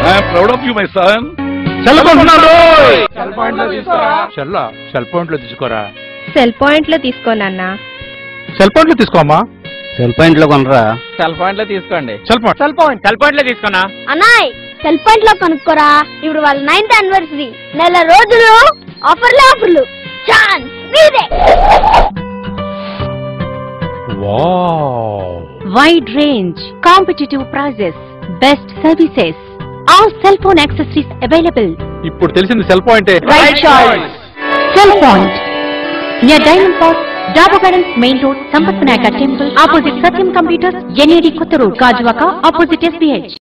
I'm proud of you my son. Cell point లో తీసుకోరా. Cell point లో తీసుకోనన్నా. Cell point లో తీసుకోమ్మా. సెల్ పాయింట్ లో కొనరా. సెల్ పాయింట్ లో తీసుకోండి. సెల్ పాయింట్ లో తీసుకోనా. అన్నాయ్ సెల్ పాయింట్ లో కొనుక్కోరా. ఇప్పుడు వాళ్ళ 9th యానివర్సరీ. నెల రోజులు ఆఫర్లు ఛాన్స్ మీదే. Wide range, competitive prices, best services, all cell phone accessories available. ఇప్పుడు తెలిసింది సెల్ పాయింటే. Right choice. Cell Point near Diamond Park, Daba Gardens Main Road, Sampath Vinayaka Temple, opposite Satyam Computers, NAD Kottaru, Gajwaka, opposite SBH.